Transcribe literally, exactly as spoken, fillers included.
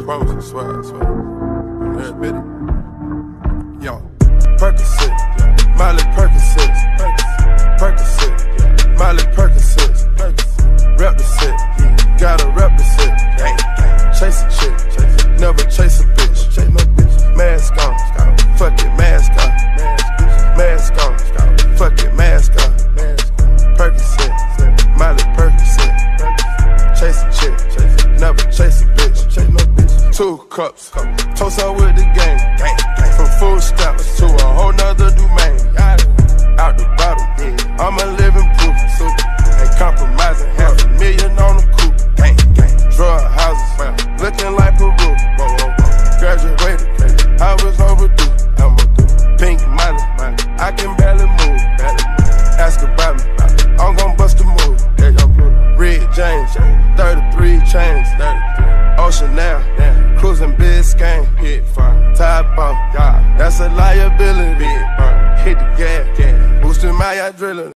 promise, I swear, I swear. You admit it? Yo, Percocet, Miley Percocet, Percocet, Miley Percocet, rep the set, gotta rep the set. Chase a chick, never chase a bitch. Chase no bitch. Mask on, fuck it, mask on. Mask on, fuck it, mask on. Percocet, Miley Percocet. Chase a chick, never chase a bitch. Chase no bitch. Two cups, toast up with the game. From food stamps to a whole nother domain. Out the bottle, I'm a living proof. Ain't compromising, half a million on the coupe. Drug houses, looking like Peru. Graduated, I was overdue. Pink Miley, I can barely move. Ask about me, I'm gon' bust a move. Red James, thirty-three chains. Ocean now, cruising Biscayne. Top off, that's a liability. Hit the gas, boosting my yacht drilling.